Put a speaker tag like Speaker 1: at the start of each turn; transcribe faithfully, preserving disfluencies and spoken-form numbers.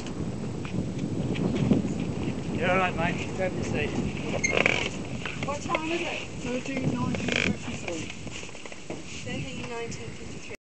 Speaker 1: You're alright, mate. Grab the seat.
Speaker 2: What time is it?
Speaker 3: thirteen nineteen fifty-three.
Speaker 2: thirteen nineteen fifty-three.